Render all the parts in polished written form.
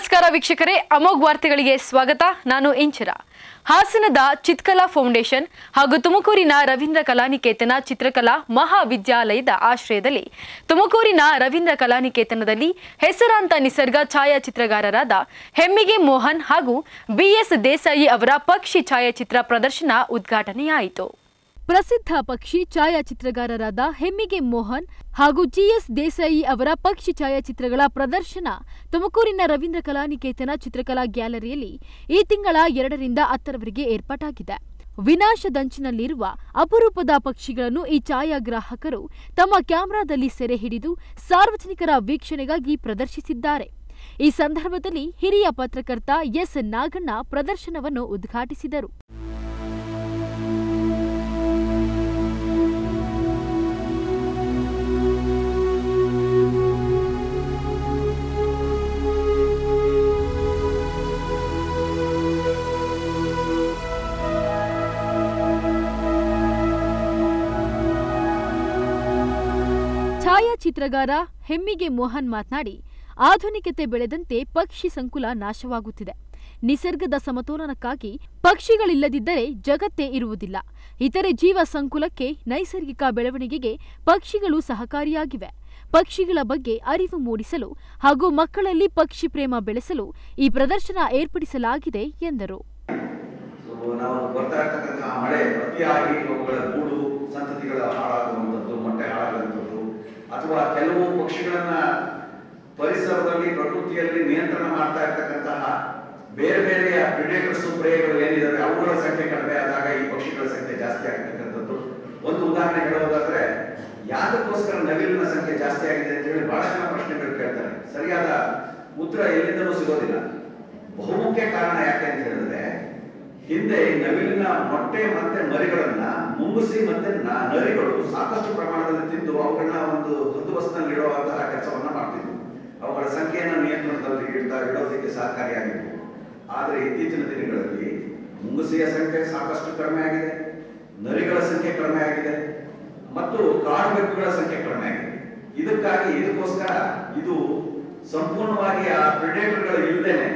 ನಮಸ್ಕಾರ ವೀಕ್ಷಕರೇ, ಅಮೋಘ್ ವಾರ್ತೆಗಳಿಗೆ ಸ್ವಾಗತ. ನಾನು ಇಂಚರ. ಹಾಸನದ ಚಿತ್ಕಲಾ ಫೌಂಡೇಶನ್ ಹಾಗೂ ತುಮಕೂರಿನ ರವೀಂದ್ರ ಕಲಾನಿಕೇತನ ಚಿತ್ರಕಲಾ ಮಹಾವಿದ್ಯಾಲಯದ ಆಶ್ರಯದಲ್ಲಿ ತುಮಕೂರಿನ ರವೀಂದ್ರ ಕಲಾನಿಕೇತನದಲ್ಲಿ ಹೆಸರಾಂತ ನಿಸರ್ಗ ಛಾಯಾಚಿತ್ರಗಾರರಾದ ಹೆಮ್ಮಿಗೆ ಮೋಹನ್ ಹಾಗೂ BS ದೇಸಾಯಿ ಅವರ ಪಕ್ಷಿ ಛಾಯಾಚಿತ್ರ ಪ್ರದರ್ಶನ ಉದ್ಘಾಟನೆಯಾಯಿತು. ಪ್ರಸಿದ್ಧ ಪಕ್ಷಿ ಛಾಯಾಚಿತ್ರಗಾರರಾದ ಹೆಮ್ಮಿಗೆ ಮೋಹನ್ ಹಾಗೂ GS ದೇಸಾಯಿ ಅವರ ಪಕ್ಷಿ ಛಾಯಾಚಿತ್ರಗಳ ಪ್ರದರ್ಶನ ತುಮಕೂರಿನ ರವೀಂದ್ರ ಕಲಾನಿಕೇತನ ಚಿತ್ರಕಲಾ ಗ್ಯಾಲರಿಯಲ್ಲಿ ಈ ತಿಂಗಳ 2ರಿಂದ 10ರವರೆಗೆ ಏರ್ಪಾಟಾಗಿದೆ. ವಿನಾಶದಂಚಿನಲ್ಲಿರುವ ಅಪರೂಪದ ಪಕ್ಷಿಗಳನ್ನು ಈ ಛಾಯಾಗ್ರಾಹಕರು ತಮ್ಮ ಕ್ಯಾಮೆರಾದಲ್ಲಿ ಸೆರೆ ಹಿಡಿದು ಸಾರ್ವಜನಿಕರ ವೀಕ್ಷಣೆಗಾಗಿ ಪ್ರದರ್ಶಿಸಿದ್ದಾರೆ. ಈ ಸಂದರ್ಭದಲ್ಲಿ ಹಿರಿಯ ಪತ್ರಕರ್ತ S ನಾಗಣ್ಣ ಪ್ರದರ್ಶನವನ್ನು ಉದ್ಘಾಟಿಸಿದರು. ಛಾಯಾಚಿತ್ರಗಾರ ಹೆಮ್ಮಿಗೆ ಮೋಹನ್ ಮಾತನಾಡಿ, ಆಧುನಿಕತೆ ಬೆಳೆದಂತೆ ಪಕ್ಷಿ ಸಂಕುಲ ನಾಶವಾಗುತ್ತಿದೆ. ನಿಸರ್ಗದ ಸಮತೋಲನಕ್ಕಾಗಿ ಪಕ್ಷಿಗಳಿಲ್ಲದಿದ್ದರೆ ಜಗತ್ತೇ ಇರುವುದಿಲ್ಲ. ಇತರೆ ಜೀವ ಸಂಕುಲಕ್ಕೆ ನೈಸರ್ಗಿಕ ಬೆಳವಣಿಗೆಗೆ ಪಕ್ಷಿಗಳು ಸಹಕಾರಿಯಾಗಿವೆ. ಪಕ್ಷಿಗಳ ಬಗ್ಗೆ ಅರಿವು ಮೂಡಿಸಲು ಹಾಗೂ ಮಕ್ಕಳಲ್ಲಿ ಪಕ್ಷಿ ಪ್ರೇಮ ಬೆಳೆಸಲು ಈ ಪ್ರದರ್ಶನ ಏರ್ಪಡಿಸಲಾಗಿದೆ ಎಂದರು. ಅಥವಾ ಕೆಲವು ಪಕ್ಷಿಗಳನ್ನ ಪರಿಸರದಲ್ಲಿ ಪ್ರಕೃತಿಯಲ್ಲಿ ನಿಯಂತ್ರಣ ಮಾಡ್ತಾ ಇರ್ತಕ್ಕಂತಹ ಬೇರೆ ಬೇರೆಯ ಪ್ರಿಡೇಟರ್ಸ್ ಪ್ರೇಗಳು ಏನಿದಾವೆ ಅವುಗಳ ಸಂಖ್ಯೆ ಕಡಿಮೆ ಆದಾಗ ಈ ಪಕ್ಷಿಗಳ ಸಂಖ್ಯೆ ಜಾಸ್ತಿ ಆಗ್ತಕ್ಕಂಥದ್ದು. ಒಂದು ಉದಾಹರಣೆ ಹೇಳೋದಾದ್ರೆ, ಯಾತಕ್ಕೋಸ್ಕರ ನವಿಲಿನ ಸಂಖ್ಯೆ ಜಾಸ್ತಿ ಆಗಿದೆ ಅಂತ ಹೇಳಿ ಬಹಳ ಜನ ಪ್ರಶ್ನೆಗಳು ಕೇಳ್ತಾರೆ. ಸರಿಯಾದ ಉತ್ತರ ಎಲ್ಲಿಂದಲೂ ಸಿಗೋದಿಲ್ಲ. ಬಹುಮುಖ್ಯ ಕಾರಣ ಯಾಕೆ ಅಂತ ಹೇಳಿದ್ರೆ, ಹಿಂದೆ ನವಿಲಿನ ಮೊಟ್ಟೆ ಮತ್ತೆ ಮರಿಗಳನ್ನ ಮುಂಗುಸಿ ಮತ್ತೆ ನರಿಗಳು ಸಾಕಷ್ಟು ಪ್ರಮಾಣದಲ್ಲಿ ತಿಂದು ಅವುಗಳನ್ನ ಒಂದು ಹದ್ದುಬಸ್ತಿನಲ್ಲಿ ಇಡುವಂತಹ ಕೆಲಸವನ್ನ ಮಾಡ್ತಿದ್ವು. ಅವುಗಳ ಸಂಖ್ಯೆಯನ್ನು ನಿಯಂತ್ರಣದಲ್ಲಿ ಇಡೋದಕ್ಕೆ ಸಹಕಾರಿಯಾಗಿತ್ತು. ಆದರೆ ಇತ್ತೀಚಿನ ದಿನಗಳಲ್ಲಿ ಮುಂಗುಸಿಯ ಸಂಖ್ಯೆ ಸಾಕಷ್ಟು ಕಡಿಮೆ ಆಗಿದೆ, ನರಿಗಳ ಸಂಖ್ಯೆ ಕಡಿಮೆ ಆಗಿದೆ ಮತ್ತು ಕಾಡು ಬೆಕ್ಕುಗಳ ಸಂಖ್ಯೆ ಕಡಿಮೆ ಆಗಿದೆ. ಇದಕ್ಕೋಸ್ಕರ ಇದು ಸಂಪೂರ್ಣವಾಗಿ ಆ ಪ್ರಿಡೇಟರ್ಗಳು ಇಲ್ಲದೇನೆ,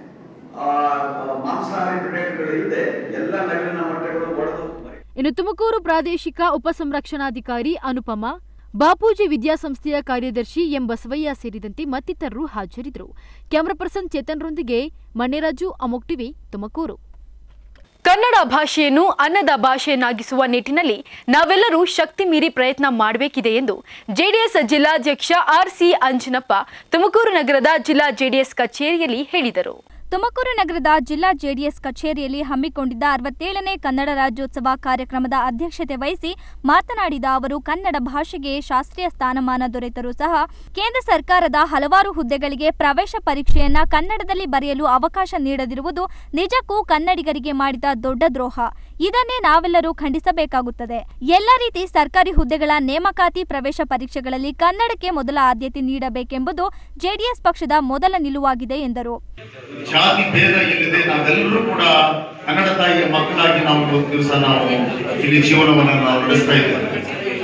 ಮಾಂಸಾಹಾರಿ ಪ್ರಿಡೇಟರ್ಗಳು ಇಲ್ಲದೆ ಎಲ್ಲ ನವಿಲಿನ ಮೊಟ್ಟೆಗಳು ಒಡೆದು. ಇನ್ನು ತುಮಕೂರು ಪ್ರಾದೇಶಿಕ ಉಪಸಂರಕ್ಷಣಾಧಿಕಾರಿ ಅನುಪಮ, ಬಾಪೂಜಿ ವಿದ್ಯಾಸಂಸ್ಥೆಯ ಕಾರ್ಯದರ್ಶಿ ಎಂ ಬಸವಯ್ಯ ಸೇರಿದಂತೆ ಮತ್ತಿತರರು ಹಾಜರಿದ್ದರು. ಕ್ಯಾಮರಾ ಪರ್ಸನ್ ಚೇತನ್ರೊಂದಿಗೆ ಮಣ್ಣೆರಾಜು, ಅಮೋಘ್ ಟಿವಿ, ತುಮಕೂರು. ಕನ್ನಡ ಭಾಷೆಯನ್ನು ಅನ್ನದ ಭಾಷೆಯನ್ನಾಗಿಸುವ ನಿಟ್ಟಿನಲ್ಲಿ ನಾವೆಲ್ಲರೂ ಶಕ್ತಿ ಮೀರಿ ಪ್ರಯತ್ನ ಮಾಡಬೇಕಿದೆ ಎಂದು JDS ಜಿಲ್ಲಾಧ್ಯಕ್ಷ RC ಅಂಜನಪ್ಪ ತುಮಕೂರು ನಗರದ ಜಿಲ್ಲಾ JDS ಕಚೇರಿಯಲ್ಲಿ ಹೇಳಿದರು. ತುಮಕೂರು ನಗರದ ಜಿಲ್ಲಾ JDS ಕಚೇರಿಯಲ್ಲಿ ಹಮ್ಮಿಕೊಂಡಿದ್ದ 67ನೇ ಕನ್ನಡ ರಾಜ್ಯೋತ್ಸವ ಕಾರ್ಯಕ್ರಮದ ಅಧ್ಯಕ್ಷತೆ ವಹಿಸಿ ಮಾತನಾಡಿದ ಅವರು, ಕನ್ನಡ ಭಾಷೆಗೆ ಶಾಸ್ತ್ರೀಯ ಸ್ಥಾನಮಾನ ದೊರೆತರೂ ಸಹ ಕೇಂದ್ರ ಸರ್ಕಾರದ ಹಲವಾರು ಹುದ್ದೆಗಳಿಗೆ ಪ್ರವೇಶ ಪರೀಕ್ಷೆಯನ್ನ ಕನ್ನಡದಲ್ಲಿ ಬರೆಯಲು ಅವಕಾಶ ನೀಡದಿರುವುದು ನಿಜಕ್ಕೂ ಕನ್ನಡಿಗರಿಗೆ ಮಾಡಿದ ದೊಡ್ಡ ದ್ರೋಹ. ಇದನ್ನೇ ನಾವೆಲ್ಲರೂ ಖಂಡಿಸಬೇಕಾಗುತ್ತದೆ. ಎಲ್ಲ ರೀತಿ ಸರ್ಕಾರಿ ಹುದ್ದೆಗಳ ನೇಮಕಾತಿ ಪ್ರವೇಶ ಪರೀಕ್ಷೆಗಳಲ್ಲಿ ಕನ್ನಡಕ್ಕೆ ಮೊದಲ ಆದ್ಯತೆ ನೀಡಬೇಕೆಂಬುದು JDS ಪಕ್ಷದ ಮೊದಲ ನಿಲುವಾಗಿದೆ ಎಂದರು. ಜಾತಿ ಭೇದ ಇಲ್ಲದೆ ನಾವೆಲ್ಲರೂ ಕೂಡ ಕನ್ನಡ ತಾಯಿಯ ಮಕ್ಕಳಾಗಿ ನಾವು ಒಂದು ದಿವಸ ನಾವು ಇಲ್ಲಿ ಜೀವನವನ್ನು ನಾವು ನಡೆಸ್ತಾ ಇದ್ದೇವೆ.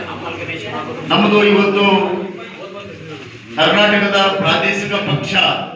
ನಮ್ಮದು ಇವತ್ತು ಕರ್ನಾಟಕದ ಪ್ರಾದೇಶಿಕ ಪಕ್ಷ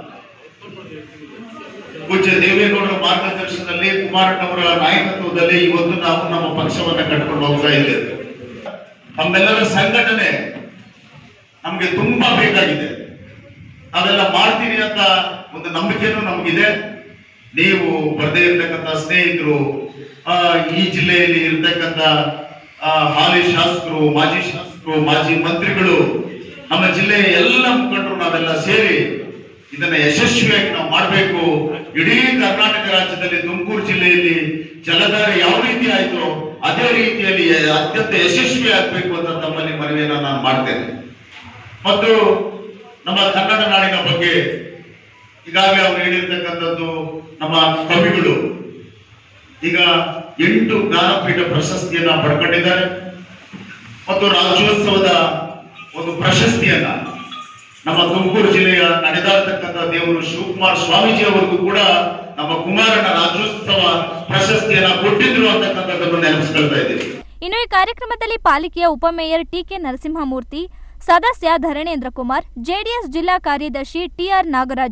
ಪೂಜ್ಯ ದೇವೇಗೌಡರ ಮಾರ್ಗದರ್ಶನದಲ್ಲಿ, ಕುಮಾರಣ್ಣವರ ನಾಯಕತ್ವದಲ್ಲಿ ಇವತ್ತು ನಾವು ನಮ್ಮ ಪಕ್ಷವನ್ನ ಕಟ್ಕೊಂಡು ಹೋಗ್ತಾ ಇದ್ದೇವೆ. ನಮ್ಮೆಲ್ಲರ ಸಂಘಟನೆ ನಮ್ಗೆ ತುಂಬಾ ಬೇಕಾಗಿದೆ. ನಾವೆಲ್ಲ ಮಾಡ್ತೀವಿ ಅಂತ ಒಂದು ನಂಬಿಕೆನೂ ನಮಗಿದೆ. ನೀವು ಬರದೇ ಇರ್ತಕ್ಕಂಥ ಸ್ನೇಹಿತರು, ಈ ಜಿಲ್ಲೆಯಲ್ಲಿ ಇರ್ತಕ್ಕಂಥ ಹಾಲಿ ಶಾಸಕರು, ಮಾಜಿ ಮಂತ್ರಿಗಳು, ನಮ್ಮ ಜಿಲ್ಲೆಯ ಎಲ್ಲ ಮುಖಂಡರು ನಾವೆಲ್ಲ ಸೇರಿ ಇದನ್ನ ಯಶಸ್ವಿಯಾಗಿ ನಾವು ಮಾಡಬೇಕು. ಇಡೀ ಕರ್ನಾಟಕ ರಾಜ್ಯದಲ್ಲಿ ತುಮಕೂರು ಜಿಲ್ಲೆಯಲ್ಲಿ ಜಲಧಾರೆ ಯಾವ ರೀತಿ ಆಯ್ತೋ ಅದೇ ರೀತಿಯಲ್ಲಿ ಅತ್ಯಂತ ಯಶಸ್ವಿ ಆಗ್ಬೇಕು ಅಂತ ತಮ್ಮಲ್ಲಿ ಮನವಿಯನ್ನ ನಾನು ಮಾಡ್ತೇನೆ. ಮತ್ತು ನಮ್ಮ ಕನ್ನಡ ನಾಡಿನ ಬಗ್ಗೆ ಈಗಾಗಲೇ ಅವರು ಹೇಳಿರ್ತಕ್ಕಂಥದ್ದು, ನಮ್ಮ ಕವಿಗಳು ಈಗ 8 ಜ್ಞಾನಪೀಠ ಪ್ರಶಸ್ತಿಯನ್ನ ಪಡ್ಕೊಂಡಿದ್ದಾರೆ ಮತ್ತು ರಾಜ್ಯೋತ್ಸವದ ಒಂದು ಪ್ರಶಸ್ತಿಯನ್ನ ನಮ್ಮ ತುಮಕೂರು ಜಿಲ್ಲೆಯ ನಡೆದಾಡ್ತಕ್ಕಂಥ ದೇವರು ಶಿವಕುಮಾರ ಸ್ವಾಮೀಜಿ ಅವರಿಗೂ ಕೂಡ ನಮ್ಮ ಕುಮಾರಣ್ಣ ರಾಜ್ಯೋತ್ಸವ ಪ್ರಶಸ್ತಿಯನ್ನ ಕೊಟ್ಟಿದ್ರು ಅಂತಕ್ಕಂಥದ್ದನ್ನು ನೆನಪಿಸ್ಕೊಳ್ತಾ ಇದ್ದೀವಿ. ಇನ್ನು ಈ ಕಾರ್ಯಕ್ರಮದಲ್ಲಿ ಪಾಲಿಕೆಯ ಉಪಮೇಯರ್ TK ನರಸಿಂಹಮೂರ್ತಿ, ಸದಸ್ಯ ಧರಣೇಂದ್ರ ಕುಮಾರ್, JDS ಜಿಲ್ಲಾ ಕಾರ್ಯದರ್ಶಿ TR ನಾಗರಾಜು,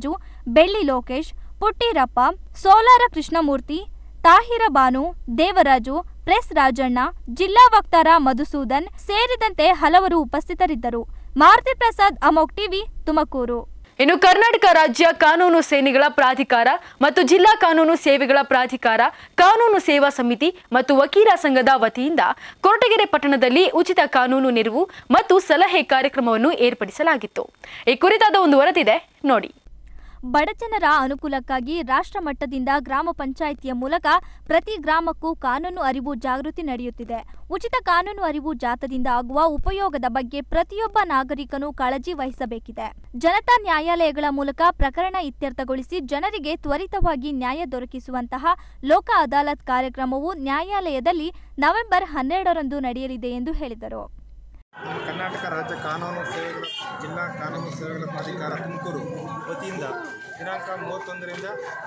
ಬೆಳ್ಳಿ ಲೋಕೇಶ್, ಪುಟ್ಟಿರಪ್ಪ, ಸೋಲಾರ ಕೃಷ್ಣಮೂರ್ತಿ, ತಾಹಿರ ಬಾನು, ದೇವರಾಜು, ಪ್ರೆಸ್ ರಾಜಣ್ಣ, ಜಿಲ್ಲಾ ವಕ್ತಾರ ಮಧುಸೂದನ್ ಸೇರಿದಂತೆ ಹಲವರು ಉಪಸ್ಥಿತರಿದ್ದರು. ಮಾರುತಿ ಪ್ರಸಾದ್, ಅಮೋಕ್ ಟಿವಿ, ತುಮಕೂರು. ಇನ್ನು ಕರ್ನಾಟಕ ರಾಜ್ಯ ಕಾನೂನು ಸೇನೆಗಳ ಪ್ರಾಧಿಕಾರ ಮತ್ತು ಜಿಲ್ಲಾ ಕಾನೂನು ಸೇವೆಗಳ ಪ್ರಾಧಿಕಾರ, ಕಾನೂನು ಸೇವಾ ಸಮಿತಿ ಮತ್ತು ವಕೀಲ ಸಂಘದ ವತಿಯಿಂದ ಕೊರಟಗೆರೆ ಪಟ್ಟಣದಲ್ಲಿ ಉಚಿತ ಕಾನೂನು ನೆರವು ಮತ್ತು ಸಲಹೆ ಕಾರ್ಯಕ್ರಮವನ್ನು ಏರ್ಪಡಿಸಲಾಗಿತ್ತು. ಈ ಕುರಿತಾದ ಒಂದು ವರದಿದೆ ನೋಡಿ. ಬಡಜನರ ಅನುಕೂಲಕ್ಕಾಗಿ ರಾಷ್ಟ್ರ ಮಟ್ಟದಿಂದ ಗ್ರಾಮ ಪಂಚಾಯಿತಿಯ ಮೂಲಕ ಪ್ರತಿ ಗ್ರಾಮಕ್ಕೂ ಕಾನೂನು ಅರಿವು ಜಾಗೃತಿ ನಡೆಯುತ್ತಿದೆ. ಉಚಿತ ಕಾನೂನು ಅರಿವು ಜಾಥಾದಿಂದ ಆಗುವ ಉಪಯೋಗದ ಬಗ್ಗೆ ಪ್ರತಿಯೊಬ್ಬ ನಾಗರಿಕನು ಕಾಳಜಿ ವಹಿಸಬೇಕಿದೆ. ಜನತಾ ನ್ಯಾಯಾಲಯಗಳ ಮೂಲಕ ಪ್ರಕರಣ ಇತ್ಯರ್ಥಗೊಳಿಸಿ ಜನರಿಗೆ ತ್ವರಿತವಾಗಿ ನ್ಯಾಯ ದೊರಕಿಸುವಂತಹ ಲೋಕ ಅದಾಲತ್ ಕಾರ್ಯಕ್ರಮವು ನ್ಯಾಯಾಲಯದಲ್ಲಿ ನವೆಂಬರ್ 12ರಂದು ನಡೆಯಲಿದೆ ಎಂದು ಹೇಳಿದರು. ಕರ್ನಾಟಕ ರಾಜ್ಯ ಕಾನೂನು ಸೇವೆಗಳ ಜಿಲ್ಲಾ ಕಾನೂನು ಸೇವೆಗಳ ಪ್ರಾಧಿಕಾರ ತುಮಕೂರು ವತಿಯಿಂದ ದಿನಾಂಕ 31ರಿಂದ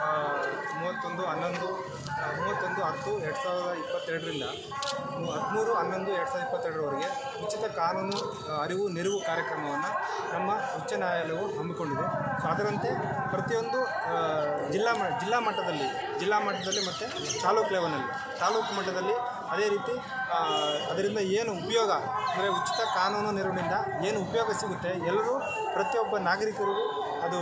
31/10/2022ರಿಂದ 13/11/2022ರವರೆಗೆ ಉಚಿತ ಕಾನೂನು ಅರಿವು ನೆರವು ಕಾರ್ಯಕ್ರಮವನ್ನು ನಮ್ಮ ಉಚ್ಚ ನ್ಯಾಯಾಲಯವು ಹಮ್ಮಿಕೊಂಡಿದೆ. ಸೊ ಅದರಂತೆ ಪ್ರತಿಯೊಂದು ಜಿಲ್ಲಾ ಮಟ್ಟದಲ್ಲಿ ಮತ್ತು ತಾಲೂಕು ಲೆವೆಲಲ್ಲಿ, ತಾಲೂಕು ಮಟ್ಟದಲ್ಲಿ ಅದೇ ರೀತಿ ಅದರಿಂದ ಏನು ಉಪಯೋಗ ಅಂದರೆ ಉಚಿತ ಕಾನೂನು ನೆರವಿನಿಂದ ಏನು ಉಪಯೋಗ ಸಿಗುತ್ತೆ ಎಲ್ಲರೂ ಪ್ರತಿಯೊಬ್ಬ ನಾಗರಿಕರಿಗೂ ಅದು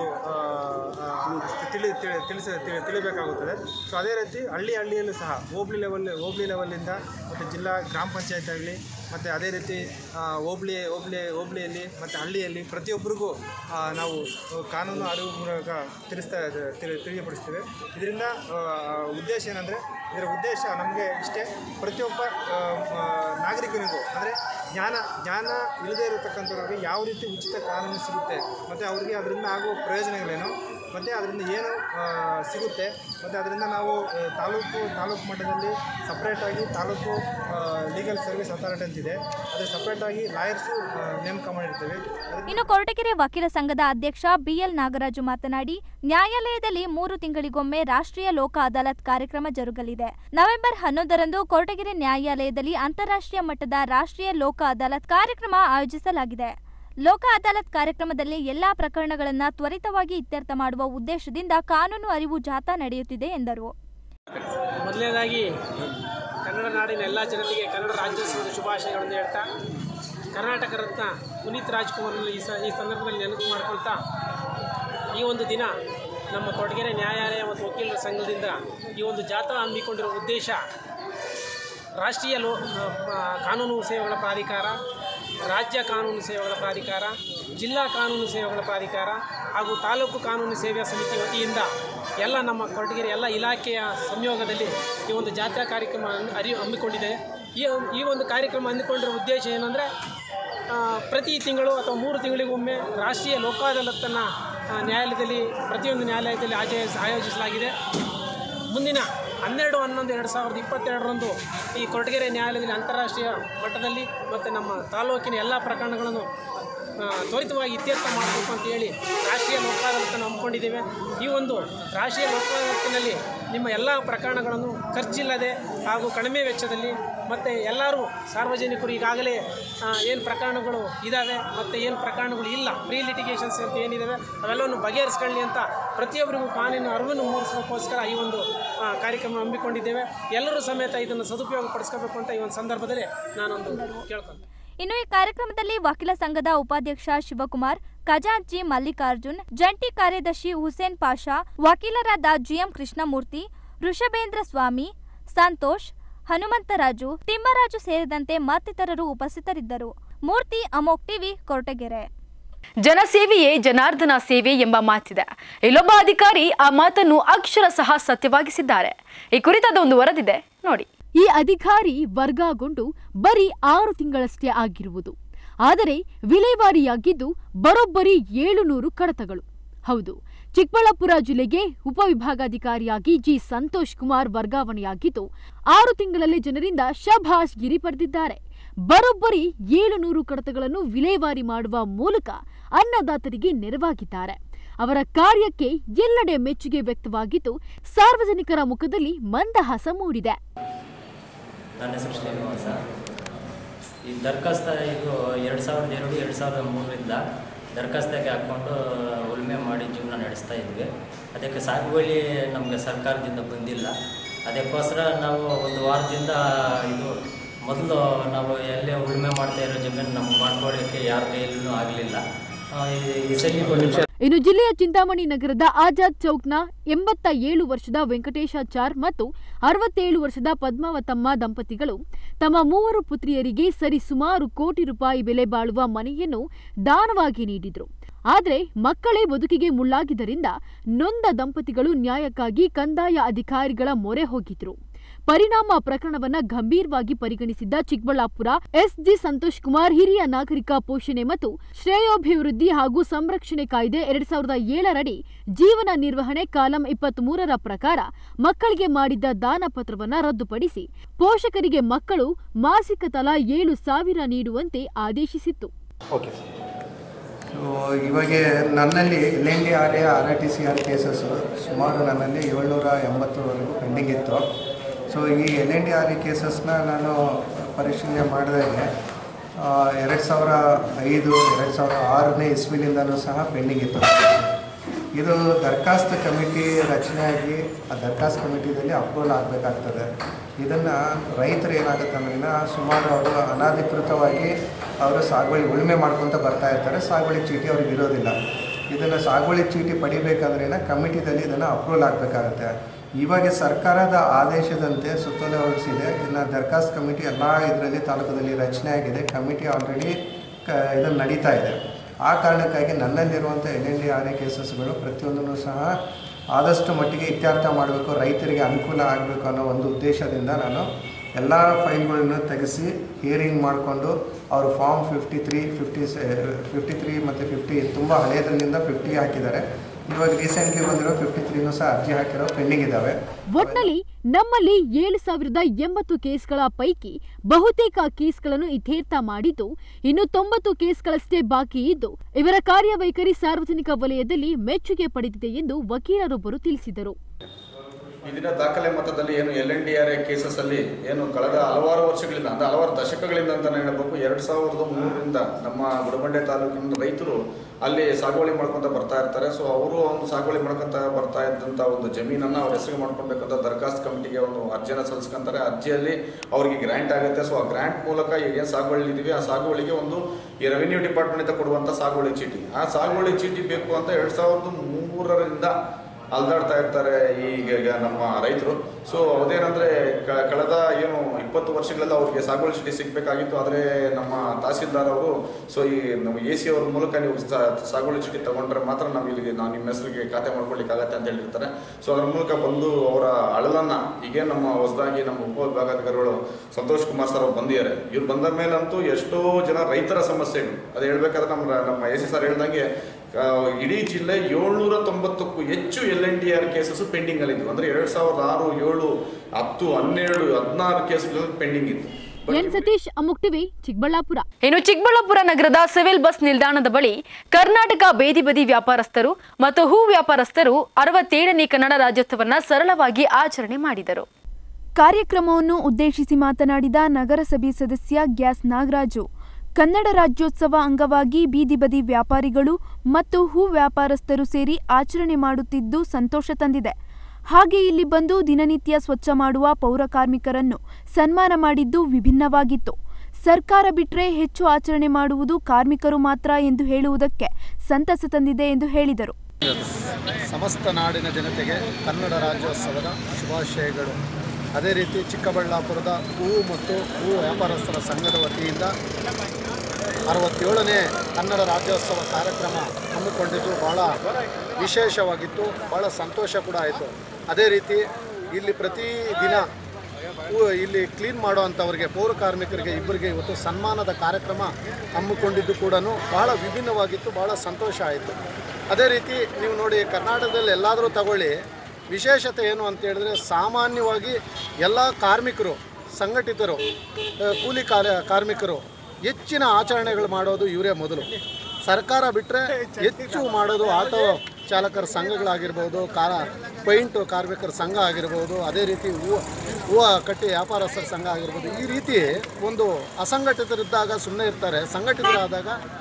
ತಿಳಿಬೇಕಾಗುತ್ತದೆ. ಸೊ ಅದೇ ರೀತಿ ಹಳ್ಳಿಯಲ್ಲೂ ಸಹ ಹೋಬಳಿ ಲೆವೆಲ್ಲಿಂದ ಮತ್ತು ಜಿಲ್ಲಾ ಗ್ರಾಮ ಪಂಚಾಯತ್ ಆಗಲಿ ಮತ್ತು ಅದೇ ರೀತಿ ಹೋಬಳಿಯಲ್ಲಿ ಮತ್ತು ಹಳ್ಳಿಯಲ್ಲಿ ಪ್ರತಿಯೊಬ್ಬರಿಗೂ ನಾವು ಕಾನೂನು ಅರಿವು ಮೂಲಕ ತಿಳಿಯಪಡಿಸ್ತೇವೆ. ಇದರಿಂದ ಉದ್ದೇಶ ಏನಂದರೆ ಇದರ ಉದ್ದೇಶ ನಮಗೆ ಇಷ್ಟೇ, ಪ್ರತಿಯೊಬ್ಬ ನಾಗರಿಕನಿಗೂ ಅಂದರೆ ಜ್ಞಾನ ಇಲ್ಲದೇ ಇರತಕ್ಕಂಥವ್ರಿಗೆ ಯಾವ ರೀತಿ ಉಚಿತ ಕಾನೂನು ಸಿಗುತ್ತೆ ಮತ್ತು ಅವರಿಗೆ ಅದರಿಂದ ಆಗುವ ಪ್ರಯೋಜನಗಳೇನು ಮತ್ತು ಅದರಿಂದ ಏನು ಸಿಗುತ್ತೆ ಮತ್ತು ಅದರಿಂದ ನಾವು ತಾಲೂಕು ಮಟ್ಟದಲ್ಲಿ ಸಪ್ರೇಟಾಗಿ ತಾಲೂಕು ಲೀಗಲ್ ಸರ್ವಿಸ್ ಅಥಾರಿಟಿ ಅಂತಿದೆ, ಅದು ಸಪ್ರೇಟಾಗಿ ಲಾಯರ್ಸು ನೇಮಕ ಮಾಡಿರ್ತೇವೆ. ಇನ್ನು ಕೊರಟಗೆರೆ ವಕೀಲ ಸಂಘದ ಅಧ್ಯಕ್ಷ ಬಿಎಲ್ ನಾಗರಾಜು ಮಾತನಾಡಿ, ನ್ಯಾಯಾಲಯದಲ್ಲಿ 3 ತಿಂಗಳಿಗೊಮ್ಮೆ ರಾಷ್ಟ್ರೀಯ ಲೋಕ ಅದಾಲತ್ ಕಾರ್ಯಕ್ರಮ ಜರುಗಲಿದೆ. ನವೆಂಬರ್ 11ರಂದು ಕೊರಟಗೆರೆ ನ್ಯಾಯಾಲಯದಲ್ಲಿ ಅಂತಾರಾಷ್ಟ್ರೀಯ ಮಟ್ಟದ ರಾಷ್ಟ್ರೀಯ ಲೋಕ ಅದಾಲತ್ ಕಾರ್ಯಕ್ರಮ ಆಯೋಜಿಸಲಾಗಿದೆ. ಲೋಕ ಅದಾಲತ್ ಕಾರ್ಯಕ್ರಮದಲ್ಲಿ ಎಲ್ಲಾ ಪ್ರಕರಣಗಳನ್ನು ತ್ವರಿತವಾಗಿ ಇತ್ಯರ್ಥ ಮಾಡುವ ಉದ್ದೇಶದಿಂದ ಕಾನೂನು ಅರಿವು ಜಾಥಾ ನಡೆಯುತ್ತಿದೆ ಎಂದರು. ಮೊದಲನೇದಾಗಿ ಕನ್ನಡ ನಾಡಿನ ಎಲ್ಲ ಜನತೆಗೆ ಕನ್ನಡ ರಾಜ್ಯೋತ್ಸವದ ಶುಭಾಶಯಗಳನ್ನು ಹೇಳ್ತಾ, ಕರ್ನಾಟಕ ರತ್ನ ಪುನೀತ್ ರಾಜ್ಕುಮಾರ್ನಲ್ಲಿ ಈ ಸಂದರ್ಭದಲ್ಲಿ ನೆನಪು ಮಾಡಿಕೊಳ್ತಾ, ಈ ಒಂದು ದಿನ ನಮ್ಮ ಕೊರಟಗೆರೆ ನ್ಯಾಯಾಲಯ ಮತ್ತು ವಕೀಲರ ಸಂಘದಿಂದ ಈ ಒಂದು ಜಾಥಾ ಹಮ್ಮಿಕೊಂಡಿರುವ ಉದ್ದೇಶ ರಾಷ್ಟ್ರೀಯ ಕಾನೂನು ಸೇವೆಗಳ ಪ್ರಾಧಿಕಾರ, ರಾಜ್ಯ ಕಾನೂನು ಸೇವೆಗಳ ಪ್ರಾಧಿಕಾರ, ಜಿಲ್ಲಾ ಕಾನೂನು ಸೇವೆಗಳ ಪ್ರಾಧಿಕಾರ ಹಾಗೂ ತಾಲೂಕು ಕಾನೂನು ಸೇವೆಯ ಸಮಿತಿ ವತಿಯಿಂದ ಎಲ್ಲ ನಮ್ಮ ಕೊರಟಗೆರೆ ಎಲ್ಲ ಇಲಾಖೆಯ ಸಂಯೋಗದಲ್ಲಿ ಈ ಒಂದು ಜಾತ್ರಾ ಕಾರ್ಯಕ್ರಮ ಹಮ್ಮಿಕೊಂಡಿದೆ. ಈ ಒಂದು ಕಾರ್ಯಕ್ರಮ ಹಮ್ಮಿಕೊಂಡಿರೋ ಉದ್ದೇಶ ಏನಂದರೆ, ಪ್ರತಿ ತಿಂಗಳು ಅಥವಾ 3 ತಿಂಗಳಿಗೊಮ್ಮೆ ರಾಷ್ಟ್ರೀಯ ಲೋಕ ಅದಾಲತನ್ನು ನ್ಯಾಯಾಲಯದಲ್ಲಿ ಪ್ರತಿಯೊಂದು ನ್ಯಾಯಾಲಯದಲ್ಲಿ ಆಯೋಜಿಸಲಾಗಿದೆ. ಮುಂದಿನ 12/11/2022ರಂದು ಈ ಕೊರಟಗೆರೆ ನ್ಯಾಯಾಲಯದಲ್ಲಿ ಅಂತಾರಾಷ್ಟ್ರೀಯ ಮಟ್ಟದಲ್ಲಿ ಮತ್ತು ನಮ್ಮ ತಾಲೂಕಿನ ಎಲ್ಲ ಪ್ರಕರಣಗಳನ್ನು ತ್ವರಿತವಾಗಿ ಇತ್ಯರ್ಥ ಮಾಡಬೇಕು ಅಂತೇಳಿ ರಾಷ್ಟ್ರೀಯ ಲೋಕ ಅದಾಲತನ್ನು ಹಮ್ಮಿಕೊಂಡಿದ್ದೇವೆ. ಈ ಒಂದು ರಾಷ್ಟ್ರೀಯ ಲೋಕ ಅದಾಲತಿನಲ್ಲಿ ನಿಮ್ಮ ಎಲ್ಲ ಪ್ರಕರಣಗಳನ್ನು ಖರ್ಚಿಲ್ಲದೆ ಹಾಗೂ ಕಡಿಮೆ ವೆಚ್ಚದಲ್ಲಿ ಮತ್ತು ಎಲ್ಲರೂ ಸಾರ್ವಜನಿಕರು ಈಗಾಗಲೇ ಏನು ಪ್ರಕರಣಗಳು ಇದ್ದಾವೆ ಮತ್ತು ಏನು ಪ್ರಕರಣಗಳು ಇಲ್ಲ, ಪ್ರೀ ಲಿಟಿಗೇಷನ್ಸ್ ಅಂತ ಏನಿದ್ದಾವೆ ಅವೆಲ್ಲವನ್ನು ಬಗೆಹರಿಸ್ಕೊಳ್ಳಿ ಅಂತ ಪ್ರತಿಯೊಬ್ಬರಿಗೂ ಕಾನೂನು ಅರಿವನ್ನು ಮೂಡಿಸೋಕ್ಕೋಸ್ಕರ ಈ ಒಂದು ಕಾರ್ಯಕ್ರಮ ಹಮ್ಮಿಕೊಂಡಿದ್ದೇವೆ. ಎಲ್ಲರೂ ಸಮೇತ ಇದನ್ನು ಸದುಪಯೋಗ ಪಡಿಸ್ಕೋಬೇಕು ಅಂತ ಈ ಒಂದು ಸಂದರ್ಭದಲ್ಲಿ ನಾನೊಂದು ಕೇಳ್ಕೊಂಡೆ. ಇನ್ನು ಈ ಕಾರ್ಯಕ್ರಮದಲ್ಲಿ ವಕೀಲ ಸಂಘದ ಉಪಾಧ್ಯಕ್ಷ ಶಿವಕುಮಾರ್, ಖಜಾಂಚಿ ಮಲ್ಲಿಕಾರ್ಜುನ್, ಜಂಟಿ ಕಾರ್ಯದರ್ಶಿ ಹುಸೇನ್ ಪಾಷಾ, ವಕೀಲರಾದ ಜಿಎಂ ಕೃಷ್ಣಮೂರ್ತಿ, ಋಷಭೇಂದ್ರ ಸ್ವಾಮಿ, ಸಂತೋಷ್, ಹನುಮಂತರಾಜು, ತಿಮ್ಮರಾಜು ಸೇರಿದಂತೆ ಮತ್ತಿತರರು ಉಪಸ್ಥಿತರಿದ್ದರು. ಮೂರ್ತಿ, ಅಮೋಕ್ ಟಿವಿ, ಕೊರಟಗೆರೆ. ಜನಸೇವೆಯೇ ಜನಾರ್ದನ ಸೇವೆ ಎಂಬ ಮಾತಿದೆ. ಇಲ್ಲೊಬ್ಬ ಅಧಿಕಾರಿ ಆ ಮಾತನ್ನು ಅಕ್ಷರಶಃ ಸತ್ಯವಾಗಿಸಿದ್ದಾರೆ. ಈ ಕುರಿತಾದ ಒಂದು ವರದಿದೆ ನೋಡಿ. ಈ ಅಧಿಕಾರಿ ವರ್ಗಗೊಂಡು ಬರೀ 6 ತಿಂಗಳಷ್ಟೇ ಆಗಿರುವುದು. ಆದರೆ ವಿಲೇವಾರಿಯಾಗಿದ್ದು ಬರೋಬ್ಬರಿ 700 ಕಡತಗಳು. ಹೌದು, ಚಿಕ್ಕಬಳ್ಳಾಪುರ ಜಿಲ್ಲೆಗೆ ಉಪವಿಭಾಗಾಧಿಕಾರಿಯಾಗಿ ಜಿ ಸಂತೋಷ್ ಕುಮಾರ್ ವರ್ಗಾವಣೆಯಾಗಿದ್ದು 6 ತಿಂಗಳಲ್ಲಿ ಜನರಿಂದ ಶಭಾಷ್ ಗಿರಿ ಪಡೆದಿದ್ದಾರೆ. ಬರೋಬ್ಬರಿ 700 ಕಡತಗಳನ್ನು ವಿಲೇವಾರಿ ಮಾಡುವ ಮೂಲಕ ಅನ್ನದಾತರಿಗೆ ನೆರವಾಗಿದ್ದಾರೆ. ಅವರ ಕಾರ್ಯಕ್ಕೆ ಎಲ್ಲೆಡೆ ಮೆಚ್ಚುಗೆ ವ್ಯಕ್ತವಾಗಿದ್ದು ಸಾರ್ವಜನಿಕರ ಮುಖದಲ್ಲಿ ಮಂದಹಾಸ ಮೂಡಿದೆ. ನನ್ನ ಹೆಸರು ಶ್ರೀನಿವಾಸ. ಈ ದರ್ಖಾಸ್ತ ಇದು 2002-2003ರಿಂದ ದರಖಾಸ್ತಾಗಿ ಹಾಕ್ಕೊಂಡು ಉಳುಮೆ ಮಾಡಿ ಜೀವನ ನಡೆಸ್ತಾ ಇದ್ವಿ. ಅದಕ್ಕೆ ಸಾಗುವಳಿ ನಮಗೆ ಸರ್ಕಾರದಿಂದ ಬಂದಿಲ್ಲ. ಅದಕ್ಕೋಸ್ಕರ ನಾವು ಒಂದು ವಾರದಿಂದ ಇದು ಮೊದಲು ನಾವು ಎಲ್ಲೇ ಉಳುಮೆ ಮಾಡ್ತಾ ಇರೋ ಜಮೀನು ನಮ್ಗೆ ಮಾಡ್ಕೊಳ್ಳೋಕ್ಕೆ ಯಾರ ಕೈಯಲ್ಲೂ ಆಗಲಿಲ್ಲ. ಈ ಸಲ ಇನ್ನು ಜಿಲ್ಲೆಯ ಚಿಂತಾಮಣಿ ನಗರದ ಆಜಾದ್ ಚೌಕ್ನ 87 ವರ್ಷದ ವೆಂಕಟೇಶಾಚಾರ್ ಮತ್ತು 67 ವರ್ಷದ ಪದ್ಮಾವತಮ್ಮ ದಂಪತಿಗಳು ತಮ್ಮ 3 ಪುತ್ರಿಯರಿಗೆ ಸರಿಸುಮಾರು ಕೋಟಿ ರೂಪಾಯಿ ಬೆಲೆ ಬಾಳುವ ಮನೆಯನ್ನು ದಾನವಾಗಿ ನೀಡಿದ್ರು. ಆದರೆ ಮಕ್ಕಳೇ ಬದುಕಿಗೆ ಮುಳ್ಳಾಗಿದ್ದರಿಂದ ನೊಂದ ದಂಪತಿಗಳು ನ್ಯಾಯಕ್ಕಾಗಿ ಕಂದಾಯ ಅಧಿಕಾರಿಗಳ ಮೊರೆ ಹೋಗಿದ್ರು. ಪರಿಣಾಮ ಪ್ರಕರಣವನ್ನ ಗಂಭೀರವಾಗಿ ಪರಿಗಣಿಸಿದ್ದ ಚಿಕ್ಕಬಳ್ಳಾಪುರ ಎಸ್ಜಿ ಸಂತೋಷ್ ಕುಮಾರ್ ಹಿರಿಯ ನಾಗರಿಕ ಪೋಷಣೆ ಮತ್ತು ಶ್ರೇಯೋಭಿವೃದ್ಧಿ ಹಾಗೂ ಸಂರಕ್ಷಣೆ ಕಾಯ್ದೆ 2007 ರಡಿ ಜೀವನ ನಿರ್ವಹಣೆ ಕಾಲಂ 23ರ ಪ್ರಕಾರ ಮಕ್ಕಳಿಗೆ ಮಾಡಿದ್ದ ದಾನ ಪತ್ರವನ್ನ ರದ್ದುಪಡಿಸಿ ಪೋಷಕರಿಗೆ ಮಕ್ಕಳು ಮಾಸಿಕ ತಲಾ 7,000 ನೀಡುವಂತೆ ಆದೇಶಿಸಿತ್ತು. ಇವಾಗ ನನ್ನಲ್ಲಿ LNDRA RITCR ಕೇಸಸ್ಸು ಸುಮಾರು ನನ್ನಲ್ಲಿ 780ವರೆಗೂ ಪೆಂಡಿಂಗ್ ಇತ್ತು. ಸೊ ಈ LNDRA ಕೇಸಸ್ನ ನಾನು ಪರಿಶೀಲನೆ ಮಾಡಿದಾಗ 2005 2006ನೇ ಇಸ್ವಿಲಿಂದನೂ ಸಹ ಪೆಂಡಿಂಗ್ ಇತ್ತು. ಇದು ದರಖಾಸ್ತು ಕಮಿಟಿ ರಚನೆಯಾಗಿ ಆ ದರಖಾಸ್ತು ಕಮಿಟಿಯಲ್ಲಿ ಅಪ್ರೂವಲ್ ಆಗಬೇಕಾಗ್ತದೆ. ಇದನ್ನು ರೈತರು ಏನಾಗುತ್ತೆ ಅಂದ್ರೆ ಸುಮಾರು ಅವರು ಅನಧಿಕೃತವಾಗಿ ಅವರು ಸಾಗುವಳಿ ಉಳುಮೆ ಮಾಡ್ಕೊತ ಬರ್ತಾ ಇರ್ತಾರೆ. ಸಾಗುವಳಿ ಚೀಟಿ ಅವ್ರಿಗೆ ಇರೋದಿಲ್ಲ. ಇದನ್ನು ಸಾಗುವಳಿ ಚೀಟಿ ಪಡಿಬೇಕಂದ್ರೆ ಕಮಿಟಿದಲ್ಲಿ ಇದನ್ನು ಅಪ್ರೂವಲ್ ಆಗಬೇಕಾಗತ್ತೆ. ಇವಾಗ ಸರ್ಕಾರದ ಆದೇಶದಂತೆ ಸುತ್ತೋಲೆ ಹೊರಡಿಸಿದೆ. ಇನ್ನು ದರಖಾಸ್ತು ಕಮಿಟಿ ಎಲ್ಲ ಇದರಲ್ಲಿ ತಾಲೂಕದಲ್ಲಿ ರಚನೆ ಆಗಿದೆ. ಕಮಿಟಿ ಆಲ್ರೆಡಿ ಇದನ್ನು ನಡೀತಾ ಇದೆ. ಆ ಕಾರಣಕ್ಕಾಗಿ ನನ್ನಲ್ಲಿರುವಂಥ LNDRA ಕೇಸಸ್ಗಳು ಪ್ರತಿಯೊಂದನ್ನು ಸಹ ಆದಷ್ಟು ಮಟ್ಟಿಗೆ ಇತ್ಯರ್ಥ ಮಾಡಬೇಕು, ರೈತರಿಗೆ ಅನುಕೂಲ ಆಗಬೇಕು ಅನ್ನೋ ಒಂದು ಉದ್ದೇಶದಿಂದ ನಾನು ಎಲ್ಲ ಫೈಲ್ಗಳನ್ನು ತೆಗೆಸಿ ಹಿಯರಿಂಗ್ ಮಾಡಿಕೊಂಡು ಅವರು ಫಾರ್ಮ್ 53 ಮತ್ತು 50 ತುಂಬ ಹಳೆಯದ್ರಿಂದ 50 ಹಾಕಿದ್ದಾರೆ. ಇವಾಗ ರೀಸೆಂಟ್ಲಿ ಬಂದಿರೋ 53ನೂ ಸಹ ಅರ್ಜಿ ಹಾಕಿರೋ ಪೆಂಡಿಂಗ್ ಇದ್ದಾವೆ. ಒಟ್ನಲ್ಲಿ ನಮ್ಮಲ್ಲಿ 7,080 ಕೇಸ್ಗಳ ಪೈಕಿ ಬಹುತೇಕ ಕೇಸ್ಗಳನ್ನು ಇತ್ಯರ್ಥ ಮಾಡಿದ್ದು, ಇನ್ನು 90 ಕೇಸ್ಗಳಷ್ಟೇ ಬಾಕಿ ಇದ್ದು ಇವರ ಕಾರ್ಯವೈಖರಿ ಸಾರ್ವಜನಿಕ ವಲಯದಲ್ಲಿ ಮೆಚ್ಚುಗೆ ಪಡೆದಿದೆ ಎಂದು ವಕೀಲರೊಬ್ಬರು ತಿಳಿಸಿದರು. ಇದರ ದಾಖಲೆ ಮೊತ್ತದಲ್ಲಿ ಏನು LNDRA ಕೇಸಸ್ಸಲ್ಲಿ ಏನು ಕಳೆದ ಹಲವಾರು ವರ್ಷಗಳಿಂದ ಅಂದರೆ ಹಲವಾರು ದಶಕಗಳಿಂದ ಅಂತಲೇ ಹೇಳಬೇಕು. 2003ರಿಂದ ನಮ್ಮ ಗುಡಬಂಡೆ ತಾಲೂಕಿನ ರೈತರು ಅಲ್ಲಿ ಸಾಗುವಳಿ ಮಾಡ್ಕೊತ ಬರ್ತಾ ಇರ್ತಾರೆ. ಸೊ ಅವರು ಒಂದು ಸಾಗುವಳಿ ಮಾಡ್ಕೊತ ಬರ್ತಾ ಇದ್ದಂಥ ಒಂದು ಜಮೀನನ್ನು ಅವ್ರ ಹೆಸರು ಮಾಡ್ಕೊಳ್ಬೇಕಂತ ದರಖಾಸ್ತು ಕಮಿಟಿಗೆ ಒಂದು ಅರ್ಜಿಯನ್ನು ಸಲ್ಲಿಸ್ಕೊಂತಾರೆ. ಅರ್ಜಿಯಲ್ಲಿ ಅವರಿಗೆ ಗ್ರ್ಯಾಂಟ್ ಆಗುತ್ತೆ. ಸೊ ಆ ಗ್ರ್ಯಾಂಟ್ ಮೂಲಕ ಏನು ಸಾಗುವಳಿ ಇದೀವಿ ಆ ಸಾಗುವಳಿಗೆ ಒಂದು ಈ ರೆವಿನ್ಯೂ ಡಿಪಾರ್ಟ್ಮೆಂಟಿಂದ ಕೊಡುವಂಥ ಸಾಗುವಳಿ ಚೀಟಿ, ಆ ಸಾಗುವಳಿ ಚೀಟಿ ಬೇಕು ಅಂತ 2003ರಿಂದ ಅಲ್ದಾಡ್ತಾ ಇರ್ತಾರೆ ಈಗ ನಮ್ಮ ರೈತರು. ಸೊ ಅದೇನಂದರೆ ಕಳೆದ ಏನು 20 ವರ್ಷಗಳೆಲ್ಲ ಅವ್ರಿಗೆ ಸಾಗುವಳಿ ಚೀಟಿ ಸಿಗಬೇಕಾಗಿತ್ತು. ಆದರೆ ನಮ್ಮ ತಹಸೀಲ್ದಾರ್ ಅವರು ಸೊ ಈ ನಮ್ಮ AC ಅವ್ರ ಮೂಲಕ ನೀವು ಸಾಗುವಳಿ ಚೀಟಿ ತೊಗೊಂಡ್ರೆ ಮಾತ್ರ ನಾವು ನಿಮ್ಮ ಹೆಸರಿಗೆ ಖಾತೆ ಮಾಡ್ಕೊಳ್ಳಿಕ್ಕಾಗತ್ತೆ ಅಂತ ಹೇಳಿರ್ತಾರೆ. ಸೊ ಅದ್ರ ಮೂಲಕ ಬಂದು ಅವರ ಅಳಲನ್ನು ಈಗೇನು ನಮ್ಮ ಹೊಸದಾಗಿ ನಮ್ಮ ಉಪವಿಭಾಗಾಧಿಕಾರಿಗಳು ಸಂತೋಷ್ ಕುಮಾರ್ ಸರ್ ಅವ್ರು ಬಂದಿದ್ದಾರೆ. ಇವ್ರು ಬಂದ ಮೇಲಂತೂ ಎಷ್ಟೋ ಜನ ರೈತರ ಸಮಸ್ಯೆಗಳು ಅದು ಹೇಳ್ಬೇಕಾದ್ರೆ ನಮ್ಮ AC ಸರ್ ಹೇಳ್ದಂಗೆ ಇಡೀ ಜಿಲ್ಲೆ 790ಕ್ಕೂ ಹೆಚ್ಚು LNDRA ಕೇಸಸ್ ಪೆಂಡಿಂಗ್ ಅಲ್ಲಿದ್ವು. ಅಂದರೆ 2006, 7, 10, 12, 16 ಕೇಸ್ಗಳು ಪೆಂಡಿಂಗ್ ಇತ್ತು. ಸತೀಶ್, ಅಮುಕ್ ಟಿವಿ, ಚಿಕ್ಕಬಳ್ಳಾಪುರ. ಇನ್ನು ಚಿಕ್ಕಬಳ್ಳಾಪುರ ನಗರದ ಸಿವಿಲ್ ಬಸ್ ನಿಲ್ದಾಣದ ಬಳಿ ಕರ್ನಾಟಕ ಬೇದಿ ಬದಿ ವ್ಯಾಪಾರಸ್ಥರು ಮತ್ತು ಹೂ ವ್ಯಾಪಾರಸ್ಥರು 67ನೇ ಕನ್ನಡ ರಾಜ್ಯೋತ್ಸವವನ್ನು ಸರಳವಾಗಿ ಆಚರಣೆ ಮಾಡಿದರು. ಕಾರ್ಯಕ್ರಮವನ್ನು ಉದ್ದೇಶಿಸಿ ಮಾತನಾಡಿದ ನಗರಸಭೆ ಸದಸ್ಯ ಗ್ಯಾಸ್ ನಾಗರಾಜು, ಕನ್ನಡ ರಾಜ್ಯೋತ್ಸವ ಅಂಗವಾಗಿ ಬೀದಿ ಬದಿ ವ್ಯಾಪಾರಿಗಳು ಮತ್ತು ಹೂ ವ್ಯಾಪಾರಸ್ಥರು ಸೇರಿ ಆಚರಣೆ ಮಾಡುತ್ತಿದ್ದು ಸಂತೋಷ ತಂದಿದೆ. ಹಾಗೆ ಇಲ್ಲಿ ಬಂದು ದಿನನಿತ್ಯ ಸ್ವಚ್ಛ ಮಾಡುವ ಪೌರ ಕಾರ್ಮಿಕರನ್ನು ಸನ್ಮಾನ ಮಾಡಿದ್ದು ವಿಭಿನ್ನವಾಗಿತ್ತು. ಸರ್ಕಾರ ಬಿಟ್ಟರೆ ಹೆಚ್ಚು ಆಚರಣೆ ಮಾಡುವುದು ಕಾರ್ಮಿಕರು ಮಾತ್ರ ಎಂದು ಹೇಳುವುದಕ್ಕೆ ಸಂತಸ ತಂದಿದೆ ಎಂದು ಹೇಳಿದರು. ಸಮಸ್ತ ನಾಡಿನ ಜನತೆಗೆ ಕನ್ನಡ ರಾಜ್ಯೋತ್ಸವದ ಶುಭಾಶಯಗಳು. ಅದೇ ರೀತಿ ಚಿಕ್ಕಬಳ್ಳಾಪುರದ ಹೂವು ಮತ್ತು ಹೂ ವ್ಯಾಪಾರಸ್ಥರ ಸಂಘದ ವತಿಯಿಂದ 67ನೇ ಕನ್ನಡ ರಾಜ್ಯೋತ್ಸವ ಕಾರ್ಯಕ್ರಮ ಹಮ್ಮಿಕೊಂಡಿದ್ದು ಭಾಳ ವಿಶೇಷವಾಗಿತ್ತು, ಭಾಳ ಸಂತೋಷ ಕೂಡ ಆಯಿತು. ಅದೇ ರೀತಿ ಇಲ್ಲಿ ಪ್ರತಿದಿನ ಇಲ್ಲಿ ಕ್ಲೀನ್ ಮಾಡುವಂಥವ್ರಿಗೆ ಪೌರ ಕಾರ್ಮಿಕರಿಗೆ ಇಬ್ಬರಿಗೆ ಇವತ್ತು ಸನ್ಮಾನದ ಕಾರ್ಯಕ್ರಮ ಹಮ್ಮಿಕೊಂಡಿದ್ದು ಕೂಡ ಭಾಳ ವಿಭಿನ್ನವಾಗಿತ್ತು, ಭಾಳ ಸಂತೋಷ ಆಯಿತು. ಅದೇ ರೀತಿ ನೀವು ನೋಡಿ ಕರ್ನಾಟಕದಲ್ಲಿ ಎಲ್ಲಾದರೂ ತಗೊಳ್ಳಿ, ವಿಶೇಷತೆ ಏನು ಅಂತ ಹೇಳಿದ್ರೆ ಸಾಮಾನ್ಯವಾಗಿ ಎಲ್ಲ ಕಾರ್ಮಿಕರು, ಸಂಘಟಿತರು, ಕೂಲಿ ಕಾರ್ಮಿಕರು ಹೆಚ್ಚಿನ ಆಚರಣೆಗಳು ಮಾಡೋದು ಇವರೇ ಮೊದಲು. ಸರ್ಕಾರ ಬಿಟ್ಟರೆ ಹೆಚ್ಚು ಮಾಡೋದು ಆಟೋ ಚಾಲಕರ ಸಂಘಗಳಾಗಿರ್ಬೋದು, ಪೈಂಟು ಕಾರ್ಮಿಕರ ಸಂಘ ಆಗಿರ್ಬೋದು, ಅದೇ ರೀತಿ ಹೂವು ಕಟ್ಟಿ ವ್ಯಾಪಾರಸ್ಥರ ಸಂಘ ಆಗಿರ್ಬೋದು. ಈ ರೀತಿ ಒಂದು ಅಸಂಘಟಿತರಿದ್ದಾಗ ಸುಮ್ಮನೆ ಇರ್ತಾರೆ, ಸಂಘಟಿತರಾದಾಗ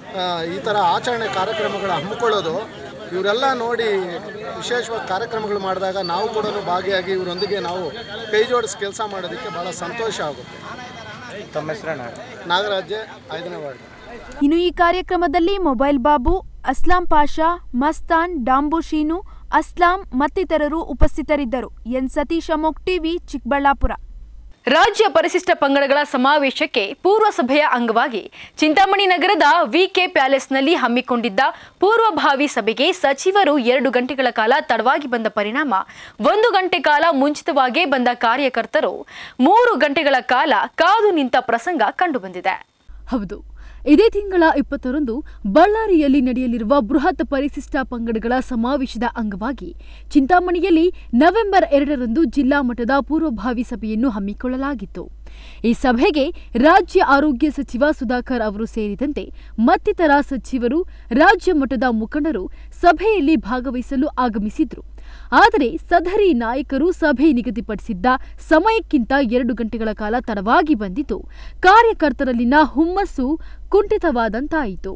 ಈ ಥರ ಆಚರಣೆ ಕಾರ್ಯಕ್ರಮಗಳು ಹಮ್ಮಿಕೊಳ್ಳೋದು ಇವರೆಲ್ಲ ನೋಡಿ ವಿಶೇಷವಾಗಿ ಕಾರ್ಯಕ್ರಮಗಳು ಮಾಡಿದಾಗ ನಾವು ಕೂಡ ಭಾಗಿಯಾಗಿ ಇವರೊಂದಿಗೆ ನಾವು ಕೈ ಜೋಡಿಸಿ ಕೆಲಸ ಮಾಡೋದಕ್ಕೆ ಭಾಳ ಸಂತೋಷ ಆಗುತ್ತೆ. ತಮ್ಮ ಹೆಸರಣ್ಣ? ನಾಗರಾಜ್, 5ನೇ ವಾರ್ಡ್. ಇನ್ನು ಈ ಕಾರ್ಯಕ್ರಮದಲ್ಲಿ ಮೊಬೈಲ್ ಬಾಬು, ಅಸ್ಲಾಂ ಪಾಷಾ, ಮಸ್ತಾನ್, ಡಾಂಬು ಶೀನು, ಅಸ್ಲಾಂ ಮತ್ತಿತರರು ಉಪಸ್ಥಿತರಿದ್ದರು. ಎನ್ ಸತೀಶ್, ಅಮೋಕ್ ಟಿವಿ, ಚಿಕ್ಕಬಳ್ಳಾಪುರ. ರಾಜ್ಯ ಪರಿಶಿಷ್ಟ ಪಂಗಡಗಳ ಸಮಾವೇಶಕ್ಕೆ ಪೂರ್ವ ಸಭೆಯ ಅಂಗವಾಗಿ ಚಿಂತಾಮಣಿ ನಗರದ ವಿಕೆ ಪ್ಯಾಲೇಸ್ನಲ್ಲಿ ಹಮ್ಮಿಕೊಂಡಿದ್ದ ಪೂರ್ವಭಾವಿ ಸಭೆಗೆ ಸಚಿವರು 2 ಗಂಟೆಗಳ ಕಾಲ ತಡವಾಗಿ ಬಂದ ಪರಿಣಾಮ 1 ಗಂಟೆ ಕಾಲ ಮುಂಚಿತವಾಗೇ ಬಂದ ಕಾರ್ಯಕರ್ತರು 3 ಗಂಟೆಗಳ ಕಾಲ ಕಾದು ನಿಂತ ಪ್ರಸಂಗ ಕಂಡುಬಂದಿದೆ. ಹೌದು, ಇದೇ ತಿಂಗಳ 20ರಂದು ಬಳ್ಳಾರಿಯಲ್ಲಿ ನಡೆಯಲಿರುವ ಬೃಹತ್ ಪರಿಶಿಷ್ಟ ಪಂಗಡಗಳ ಸಮಾವೇಶದ ಅಂಗವಾಗಿ ಚಿಂತಾಮಣಿಯಲ್ಲಿ ನವೆಂಬರ್ 2ರಂದು ಜಿಲ್ಲಾ ಮಟ್ಟದ ಪೂರ್ವಭಾವಿ ಸಭೆಯನ್ನು ಹಮ್ಮಿಕೊಳ್ಳಲಾಗಿತ್ತು. ಈ ಸಭೆಗೆ ರಾಜ್ಯ ಆರೋಗ್ಯ ಸಚಿವ ಸುಧಾಕರ್ ಅವರು ಸೇರಿದಂತೆ ಮತ್ತಿತರ ಸಚಿವರು, ರಾಜ್ಯ ಮಟ್ಟದ ಮುಖಂಡರು ಸಭೆಯಲ್ಲಿ ಭಾಗವಹಿಸಲು ಆಗಮಿಸಿದ್ರು. ಆದರೆ ಸದರಿ ನಾಯಕರು ಸಭೆ ನಿಗದಿಪಡಿಸಿದ್ದ ಸಮಯಕ್ಕಿಂತ 2 ಗಂಟೆಗಳ ಕಾಲ ತಡವಾಗಿ ಬಂದಿದ್ದು ಕಾರ್ಯಕರ್ತರಲ್ಲಿನ ಹುಮ್ಮಸ್ಸು ಕುಂಠಿತವಾದಂತಾಯಿತು.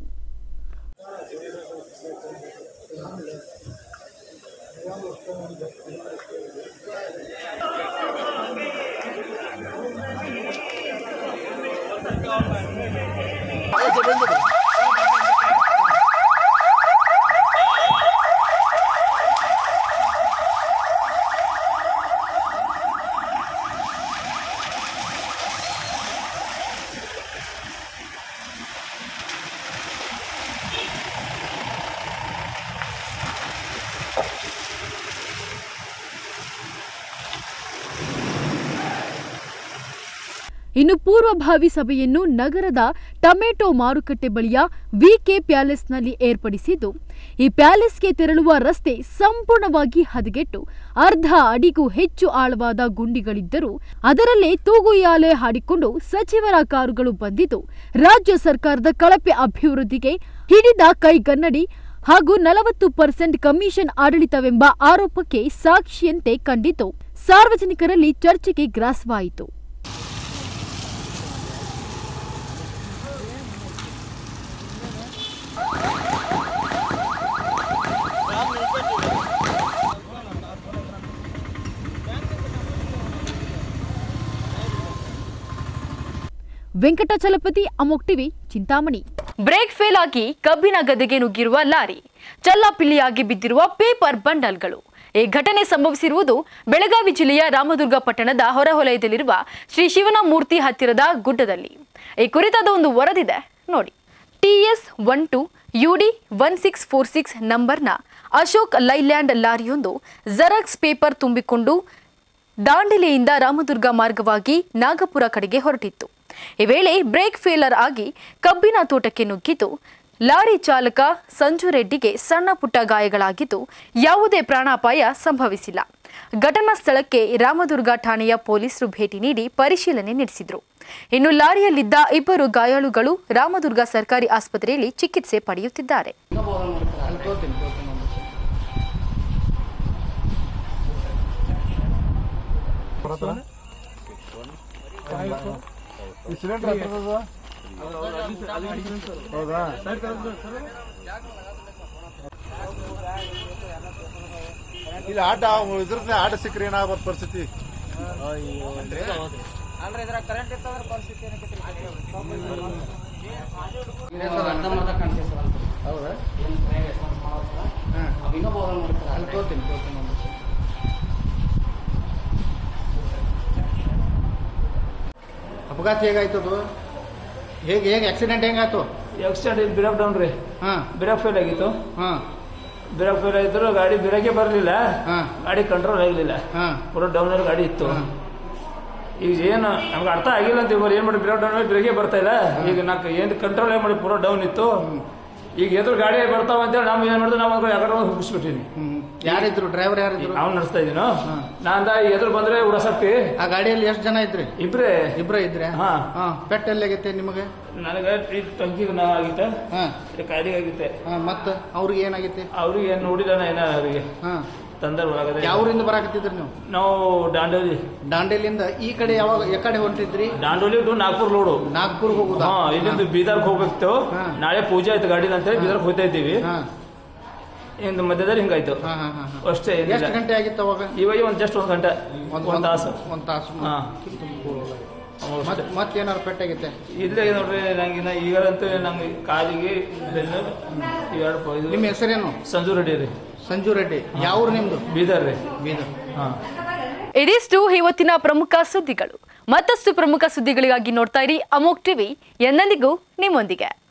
ಇನ್ನು ಪೂರ್ವಭಾವಿ ಸಭೆಯನ್ನು ನಗರದ ಟೊಮೆಟೊ ಮಾರುಕಟ್ಟೆ ಬಳಿಯ ವಿಕೆ ಪ್ಯಾಲೇಸ್ನಲ್ಲಿ ಏರ್ಪಡಿಸಿದ್ದು, ಈ ಪ್ಯಾಲೇಸ್ಗೆ ತೆರಳುವ ರಸ್ತೆ ಸಂಪೂರ್ಣವಾಗಿ ಹದಗೆಟ್ಟು ಅರ್ಧ ಅಡಿಗೂ ಹೆಚ್ಚು ಆಳವಾದ ಗುಂಡಿಗಳಿದ್ದರೂ ಅದರಲ್ಲೇ ತೂಗುಯಾಲೆ ಹಾಡಿಕೊಂಡು ಸಚಿವರ ಕಾರುಗಳು ಬಂದಿದ್ದು ರಾಜ್ಯ ಸರ್ಕಾರದ ಕಳಪೆ ಅಭಿವೃದ್ಧಿಗೆ ಹಿಡಿದ ಕೈಗನ್ನಡಿ ಹಾಗೂ 40% ಕಮಿಷನ್ ಆಡಳಿತವೆಂಬ ಆರೋಪಕ್ಕೆ ಸಾಕ್ಷಿಯಂತೆ ಕಂಡಿತು ಸಾರ್ವಜನಿಕರಲ್ಲಿ ಚರ್ಚೆಗೆ ಗ್ರಾಸವಾಯಿತು. ವೆಂಕಟಾಚಲಪತಿ, ಅಮೋಕ್ ಟಿವಿ, ಚಿಂತಾಮಣಿ. ಬ್ರೇಕ್ ಫೇಲ್ ಆಗಿ ಕಬ್ಬಿನ ಗದ್ದೆಗೆ ನುಗ್ಗಿರುವ ಲಾರಿ, ಚಲ್ಲಾಪಿಲ್ಲಿಯಾಗಿ ಬಿದ್ದಿರುವ ಪೇಪರ್ ಬಂಡಲ್ಗಳು. ಈ ಘಟನೆ ಸಂಭವಿಸಿರುವುದು ಬೆಳಗಾವಿ ಜಿಲ್ಲೆಯ ರಾಮದುರ್ಗ ಪಟ್ಟಣದ ಹೊರವಲಯದಲ್ಲಿರುವ ಶ್ರೀ ಶಿವನಮೂರ್ತಿ ಹತ್ತಿರದ ಗುಡ್ಡದಲ್ಲಿ. ಈ ಕುರಿತಾದ ಒಂದು ವರದಿದೆ ನೋಡಿ. TS12 UD 1646 ನಂಬರ್ನ ಅಶೋಕ್ ಲೈಲ್ಯಾಂಡ್ ಲಾರಿಯೊಂದು ಜೆರಾಕ್ಸ್ ಪೇಪರ್ ತುಂಬಿಕೊಂಡು ದಾಂಡೇಲಿಯಿಂದ ರಾಮದುರ್ಗ ಮಾರ್ಗವಾಗಿ ನಾಗಪುರ ಕಡೆಗೆ ಹೊರಟಿತ್ತು. ಈ ವೇಳೆ ಬ್ರೇಕ್ ಫೇಲರ್ ಆಗಿ ಕಬ್ಬಿನ ತೋಟಕ್ಕೆ ನುಗ್ಗಿದ್ದು ಲಾರಿ ಚಾಲಕ ಸಂಜು ರೆಡ್ಡಿಗೆ ಸಣ್ಣ ಪುಟ್ಟ ಗಾಯಗಳಾಗಿದ್ದು ಯಾವುದೇ ಪ್ರಾಣಾಪಾಯ ಸಂಭವಿಸಿಲ್ಲ. ಘಟನಾ ಸ್ಥಳಕ್ಕೆ ರಾಮದುರ್ಗ ಠಾಣೆಯ ಪೊಲೀಸರು ಭೇಟಿ ನೀಡಿ ಪರಿಶೀಲನೆ ನಡೆಸಿದರು. ಇನ್ನು ಲಾರಿಯಲ್ಲಿದ್ದ 2 ಗಾಯಾಳುಗಳು ರಾಮದುರ್ಗ ಸರ್ಕಾರಿ ಆಸ್ಪತ್ರೆಯಲ್ಲಿ ಚಿಕಿತ್ಸೆ ಪಡೆಯುತ್ತಿದ್ದಾರೆ. ಇಲ್ಲಿ ಆಟ ಇದ್ರದ್ದೇ ಆಟ ಸಿಕ್ಕರೆ ಏನಾಗೋದು ಪರಿಸ್ಥಿತಿ. ಅಪಘಾತ ಹೇಗಾಯ್ತದು? ಹೇಗೆ ಆಕ್ಸಿಡೆಂಟ್ ಹೆಂಗಾಯ್ತು? ಆಕ್ಸಿಡೆಂಟ್ ಬ್ರೇಕ್ ಡೌನ್ ರೀ. ಬ್ರೇಕ್ ಫೇಲ್ ಆಗಿತ್ತು. ಬ್ರೇಕ್ ಫೇಲ್ ಆಗಿದ್ರು ಗಾಡಿ ಬ್ರೇಕೇ ಬರಲಿಲ್ಲ, ಗಾಡಿ ಕಂಟ್ರೋಲ್ ಆಗಲಿಲ್ಲ, ಪೂರ ಡೌನ್ ಗಾಡಿ ಇತ್ತು. ಈಗ ಏನು ನಮ್ಗೆ ಅರ್ಥ ಆಗಿಲ್ಲ ಅಂತ ಇವರು ಏನು ಮಾಡಿ ಬ್ರೇಕ್ ಡೌನ್ ಬ್ರೇಕೇ ಬರ್ತಾ ಇಲ್ಲ. ಈಗ ನಾಲ್ಕು ಏನು ಕಂಟ್ರೋಲ್ ಮಾಡಿ ಪೂರ ಡೌನ್ ಇತ್ತು. ಈಗ ಎದುರು ಗಾಡಿ ಬರ್ತಾವ ಅಂತೇಳಿ ನಾವು ಏನು ಮಾಡಿದ್ವಿ, ನಾವು ಯಾಕಡೆ ಹುಗಿಸ್ಬಿಟ್ಟಿನಿ. ಯಾರಿದ್ರು? ಡ್ರೈವರ್ ಯಾರಿದ್ರು? ನಾವು ನಡೆಸ್ತಾ ಇದೀನೋ. ನಾಂದ ಎದುರು ಬಂದ್ರೆ ಉಡಸಕ್ತಿ. ಆ ಗಾಡಿಯಲ್ಲಿ ಎಷ್ಟು ಜನ ಇದ್ರಿ? ಇಬ್ರೇ ಇದ್ರೆ. ಪೆಟ್ ಎಲ್ಲಿಗೈತೆ ನಿಮಗೆ? ನನಗೆ ಟಂಕಿಗೆ ನಾ ಆಗಿತ್ತೆ, ಗಾಡಿಗೆ ಆಗಿತ್ತೆ. ಮತ್ತೆ ಅವ್ರಿಗೆ ಏನಾಗಿತ್ತೆ? ಅವ್ರಿಗೆ ಏನು ನೋಡಿಲ್ಲ ಏನ ಅವರಿಗೆ ತಂದರ್ ಒಳಗಡೆ. ಯಾವ ಊರಿಂದ ಬರಾಕತ್ತಿದ್ರಿ ನೀವು? ನಾವು ದಾಂಡೇಲಿ. ದಾಂಡೇಲಿಯಿಂದ ಈ ಕಡೆ ಯಾವಾಗ ಕಡೆ ಹೊಂಟಿದ್ರಿ? Dandeli to Nagpur load. ನಾಗ್ಪುರ್ ಹೋಗುದಾ? ಹಾ, ಇಲ್ಲಿಂದ ಬೀದರ್ಗೆ ಹೋಗ್ಬೇಕು. ನಾಳೆ ಪೂಜೆ ಆಯ್ತು ಗಾಡಿನ ಅಂತೇಳಿ ಬೀದರ್ಗೆ ಹೋಗ್ತಾ ಇದ್ದೀವಿ. ಇಂದು ಮಧ್ಯದಲ್ಲಿ ಹಿಂಗಾಯ್ತು ಅಷ್ಟೇ. ಎಷ್ಟು ಗಂಟೆ ಆಗಿತ್ತು ಅವಾಗ? ಇವಾಗ ಜಸ್ಟ್ ಒಂದು ಗಂಟೆ, ಒಂದು ತಾಸು. ಮತ್ತೇನಾದ್ರು ಪೆಟ್ಟಾಗೈತೆ? ಇಲ್ಲೇ ನೋಡ್ರಿ ನಂಗೆ ಈಗಂತೂ ನಂಗೆ ಕಾಲಿಗೆ ನಿಮ್ಮ ಹೆಸರೇನು? ಸಂಜು ರೆಡ್ಡಿ ರೀ. ಸಂಜು ರೆಡ್ಡಿ. ಯಾವ ಊರು ನಿಮ್ದು? ಬೀದರ್ ರೀ. ಬೀದರ್. ಇದಿಷ್ಟು ಇವತ್ತಿನ ಪ್ರಮುಖ ಸುದ್ದಿಗಳು. ಮತ್ತಷ್ಟು ಪ್ರಮುಖ ಸುದ್ದಿಗಳಿಗಾಗಿ ನೋಡ್ತಾ ಇರಿ ಅಮೋಕ್ ಟಿವಿ, ಎಂದೆಂದಿಗೂ ನಿಮ್ಮೊಂದಿಗೆ.